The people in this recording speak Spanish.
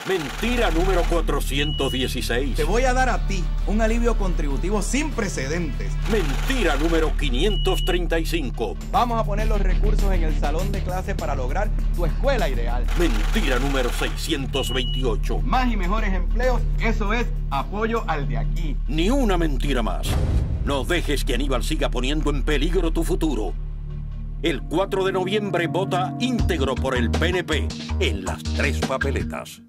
Mentira número 416. Te voy a dar a ti un alivio contributivo sin precedentes. Mentira número 535. Vamos a poner los recursos en el salón de clase para lograr tu escuela ideal. Mentira número 628. Más y mejores empleos, eso es apoyo al de aquí. Ni una mentira más. No dejes que Aníbal siga poniendo en peligro tu futuro. El 4 de noviembre vota íntegro por el PNP en las 3 papeletas.